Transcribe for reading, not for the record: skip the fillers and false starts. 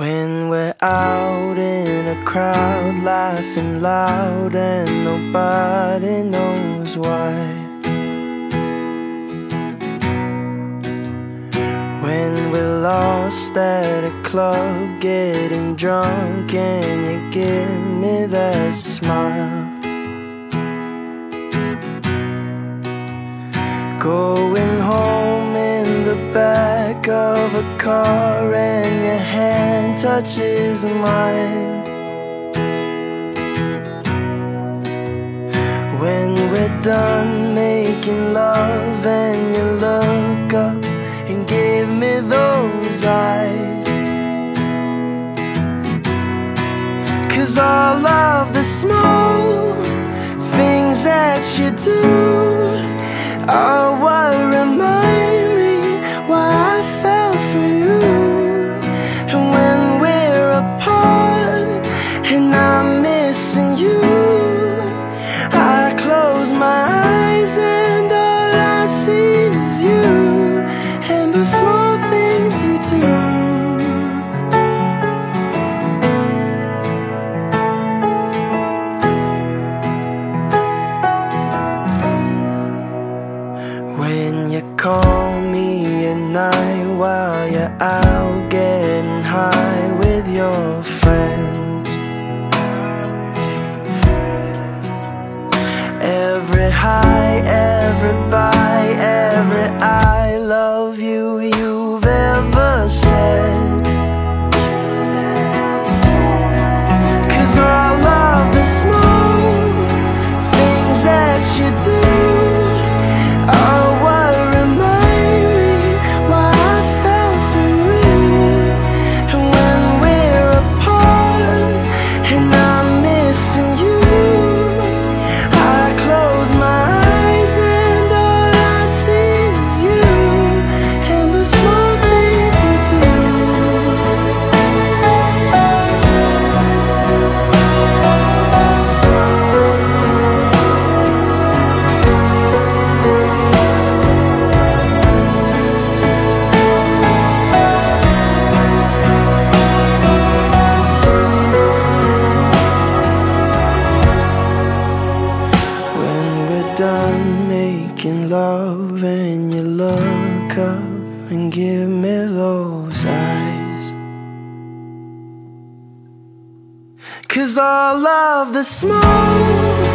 When we're out in a crowd, laughing loud and nobody knows why. When we're lost at a club, getting drunk, and you give me that smile. Going home in the back of a car and your hand touches mine. When we're done making love and you look up and give me those eyes. 'Cause all of the small things that you do are what remind me why I fell for you. And when we're apart and I'm missing you, I close my eyes and all I see is you and the small things you do. When you call me at night while you're out getting high with your friends, every high, every bye, every I love you you've ever said. 'Cause all of the small things that you do are what remind me why I fell for you. And when we're apart and I'm missing you, I close my eyes and all I see is you and the small things you do. When we're done making love and you look up and give me those eyes. 'Cause all of the small